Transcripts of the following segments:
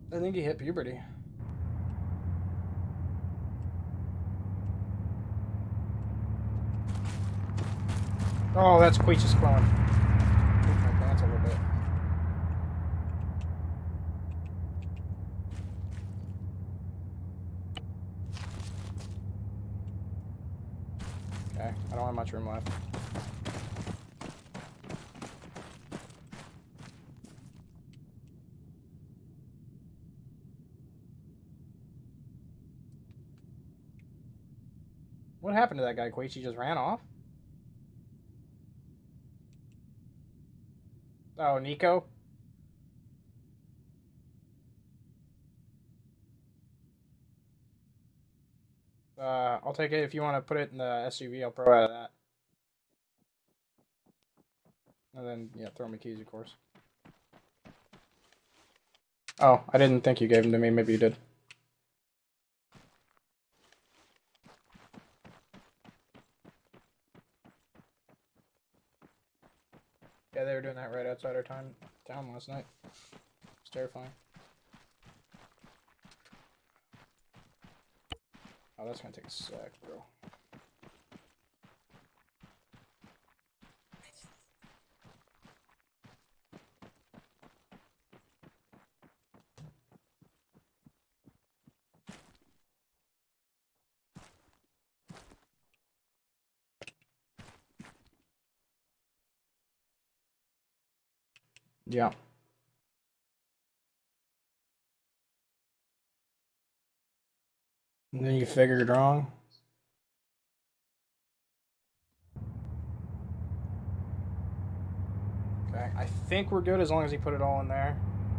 I think he hit puberty. Oh, that's Queech's clone. Pooped my pants a little bit. Okay, I don't have much room left. What happened to that guy, Queech? He just ran off? Oh, Nico? I'll take it if you want to put it in the SUV. I'll throw out of that. And then, yeah, throw me keys, of course. Oh, I didn't think you gave them to me. Maybe you did. Yeah, they were doing that right outside our town last night. It's terrifying. Oh, that's gonna take a sec, bro. Yeah. And then you figured wrong. Okay, I think we're good as long as he put it all in there.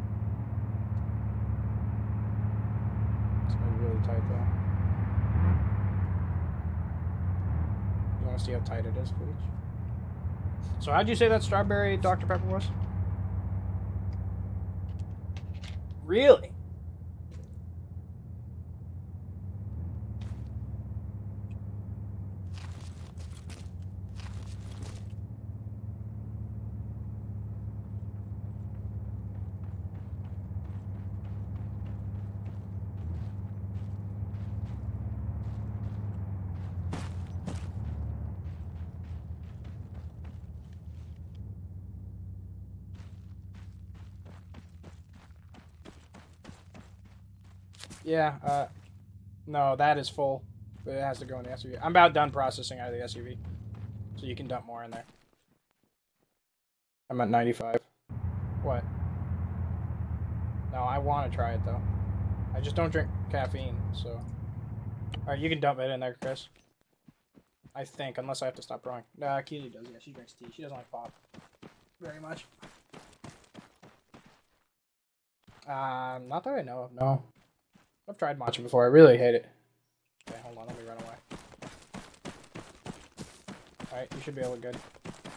It's gonna be really tight though. You want to see how tight it is, please? So how'd you say that strawberry Dr. Pepper was? Really? Yeah, no, that is full. It has to go in the SUV. I'm about done processing out of the SUV. So you can dump more in there. I'm at 95. What? No, I want to try it though. I just don't drink caffeine, so. Alright, you can dump it in there, Chris. I think, unless I have to stop growing. Nah, Keely does, yeah, she drinks tea. She doesn't like pop very much. Not that I know of, no. I've tried matcha before, I really hate it. Okay, hold on, let me run away. Alright, you should be able to good.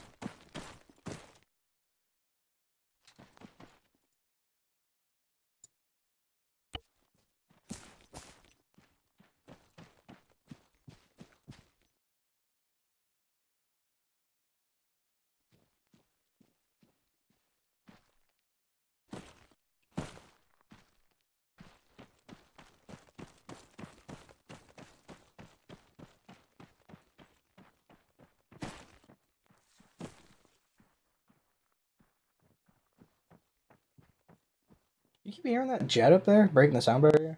You keep hearing that jet up there breaking the sound barrier?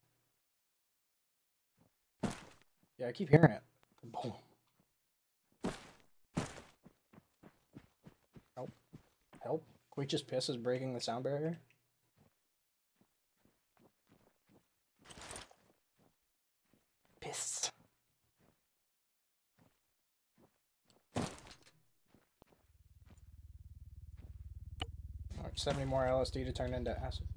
Yeah, I keep hearing it. Boom. Help. Help. Queech just pisses breaking the sound barrier? Piss. 70 more LSD to turn into acid.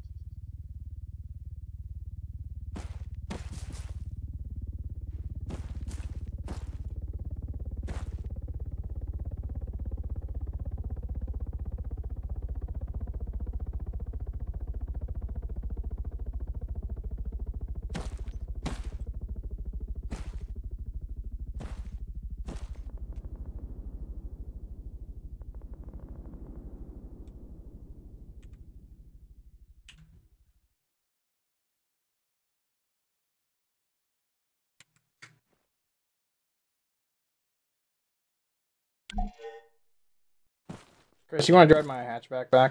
Chris, you want to drive my hatchback back?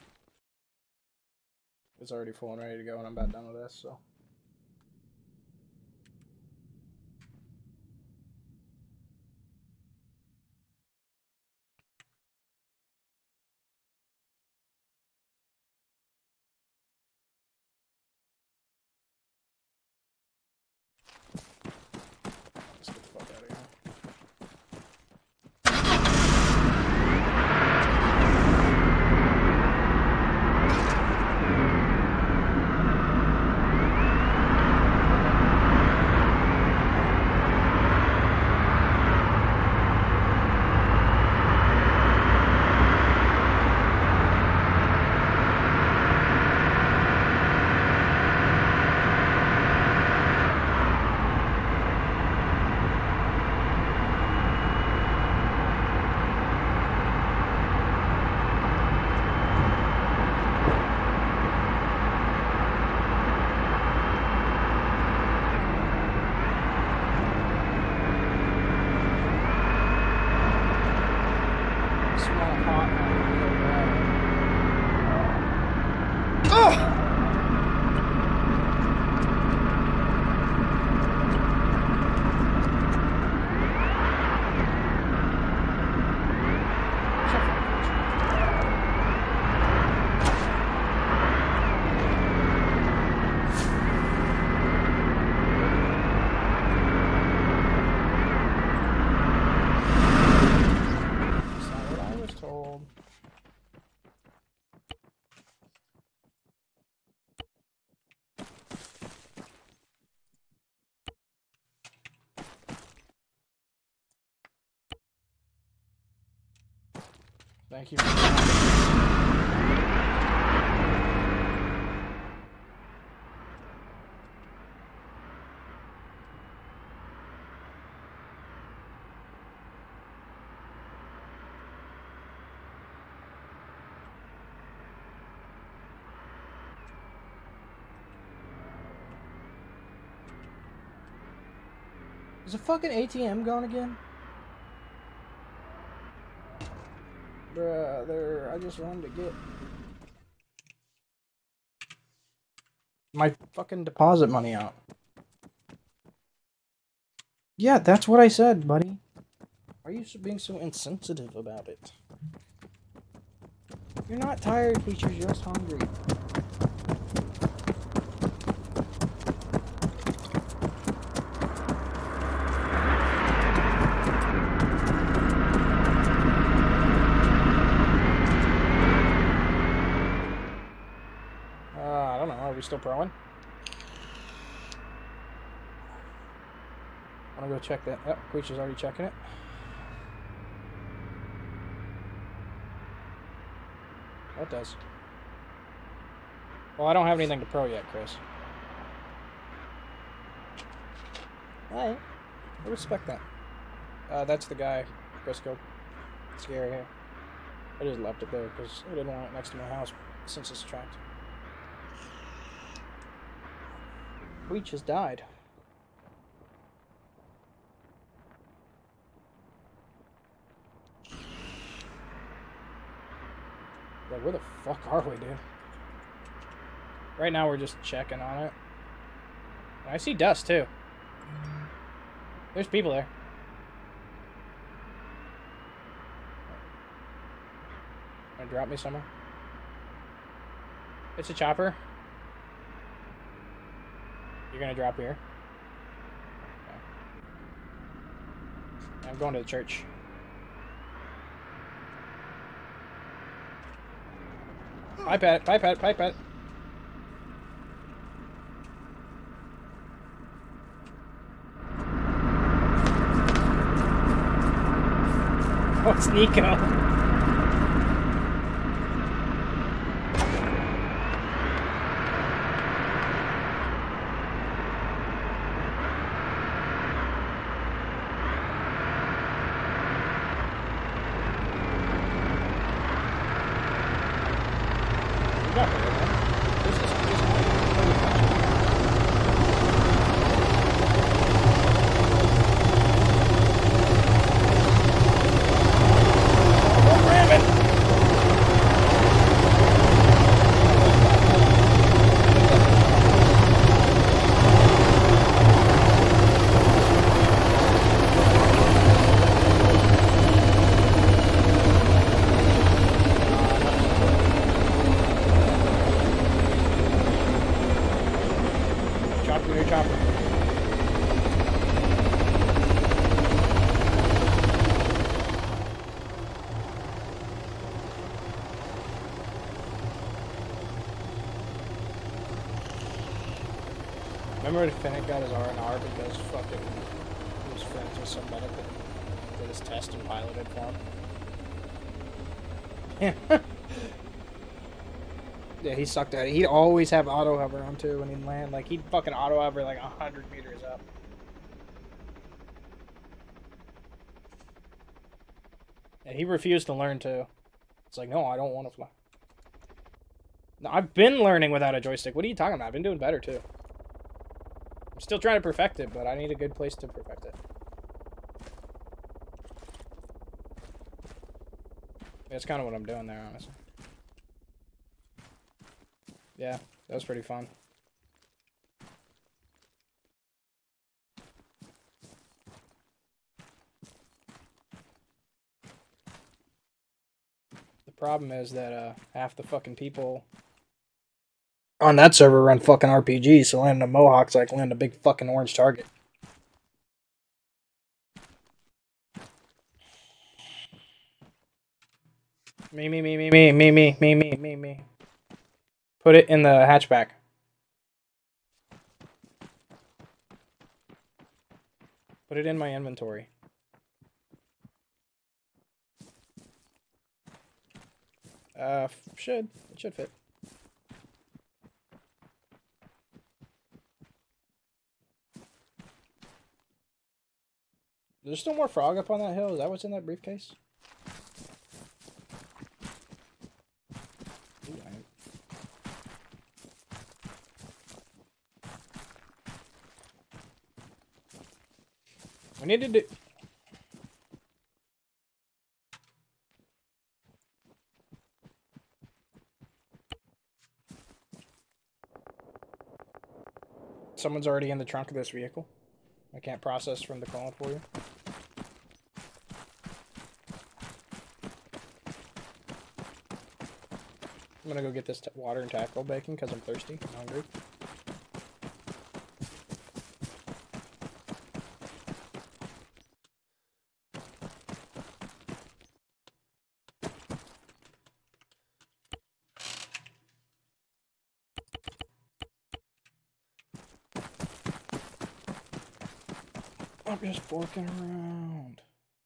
It's already full and ready to go, and I'm about done with this, so. Let's get the fuck out of here. Thank you. Is the fucking ATM gone again? Brother, I just wanted to get my fucking deposit money out. Yeah, that's what I said, buddy. Why are you being so insensitive about it? You're not tired, Peach, you're just hungry. I don't know, are we still proing? I wanna go check that. Yep, Peach is already checking it. That does. Well, I don't have anything to pro yet, Chris. Alright. I respect that. That's the guy Chris killed. Scary hair. I just left it there because I didn't want it next to my house since it's tracked. Breach has died. Like, where the fuck are we, dude? Right now we're just checking on it. I see dust, too. There's people there. Gonna drop me somewhere? It's a chopper. You're gonna drop here? Okay. I'm going to the church. Pipe at it, pipe at it, pipe at it. Oh, it's Nico. Drop the new chopper. Remember when Finnick got his R&R because fucking he was friends with somebody that did his test and piloted for him? Yeah. Yeah, he sucked at it. He'd always have auto hover on too when he'd land. Like, he'd fucking auto hover like 100 meters up. Yeah, he refused to learn too. It's like, no, I don't want to fly. No, I've been learning without a joystick. What are you talking about? I've been doing better too. I'm still trying to perfect it, but I need a good place to perfect it. That's kind of what I'm doing there, honestly. Yeah, that was pretty fun. The problem is that half the fucking people on that server run fucking RPGs, so landing a Mohawk's like landing a big fucking orange target. Me. Put it in the hatchback. Put it in my inventory. It should fit. There's still more frog up on that hill. Is that what's in that briefcase? Ooh, we need to do... Someone's already in the trunk of this vehicle. I can't process from the call for you. I'm gonna go get this water and tackle bacon because I'm thirsty and hungry. I'm just forking around.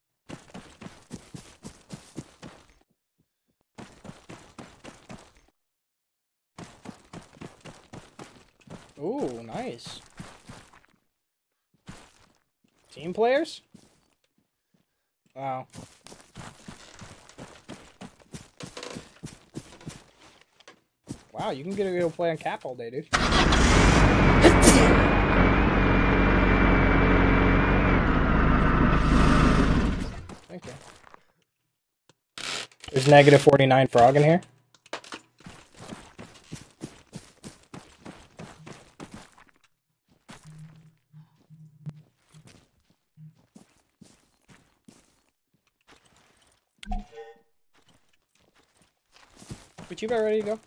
Ooh, nice. Team players? Wow. Wow, you can get to go play on Cap all day, dude. Thank you. There's negative 49 frog in here. But you about ready to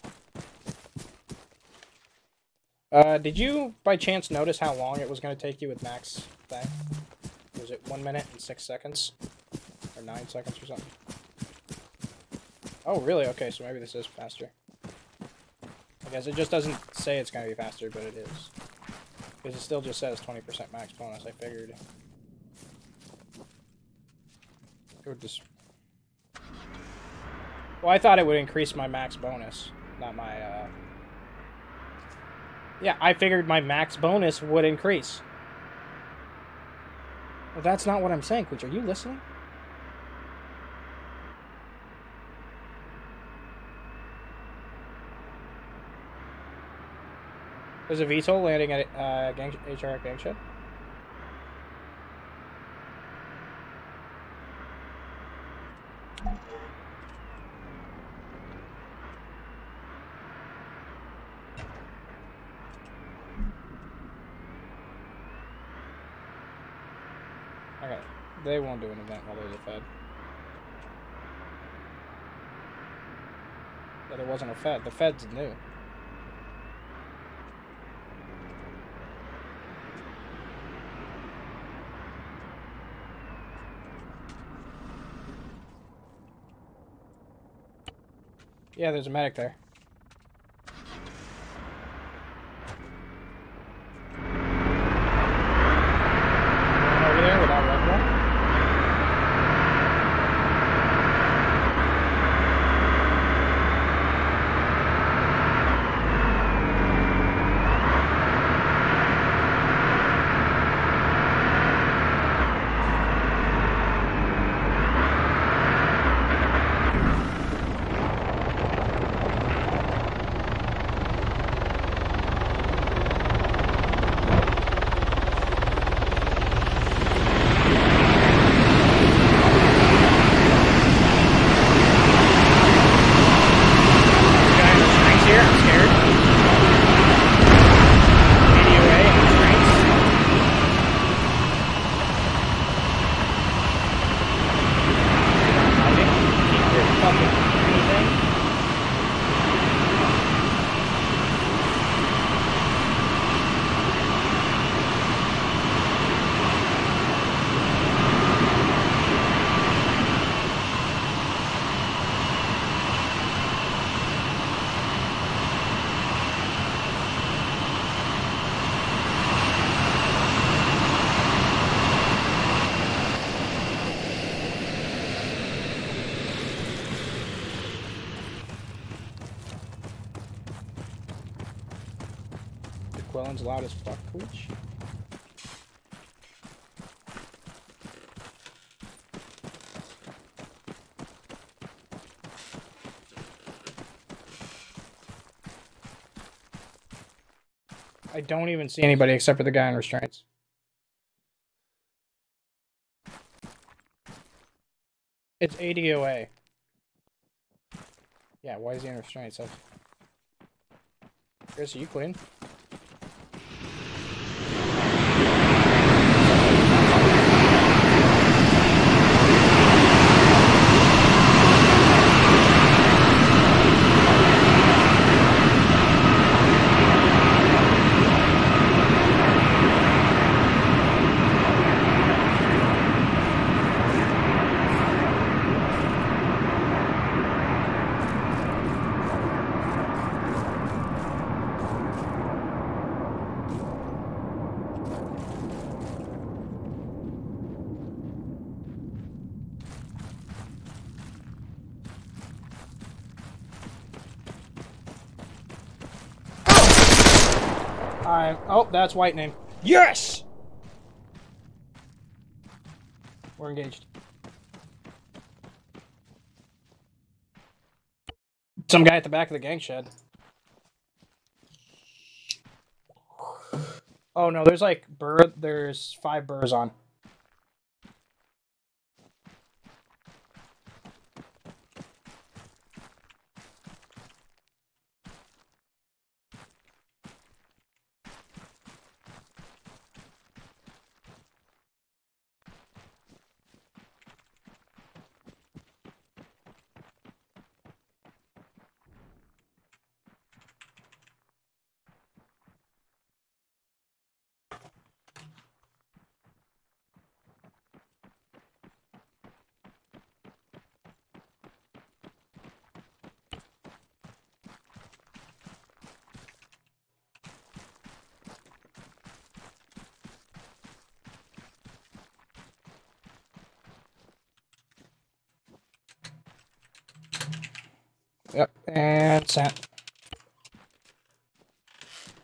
go? Did you by chance notice how long it was going to take you with max thing? Was it 1 minute and 6 seconds? Or 9 seconds or something? Oh, really? Okay, so maybe this is faster. I guess it just doesn't say it's going to be faster, but it is. Because it still just says 20% max bonus, I figured. It would just... Well, I thought it would increase my max bonus, not my, Yeah, I figured my max bonus would increase. Well, that's not what I'm saying, Quitch. Are you listening? There's a VTOL landing at HR Gang Shed. Okay, they won't do an event while there's a Fed. Yeah, there wasn't a Fed. The Fed's new. Yeah, there's a medic there. Over there without Red Bull. Quellen's loud as fuck, Twitch. I don't even see anybody except for the guy in restraints. It's ADOA. Yeah, why is he in restraints? Chris, are you clean? Oh, that's whitening. Yes! We're engaged. Some guy at the back of the gang shed. Oh no, there's like there's 5 burrs on. Yep, and sent.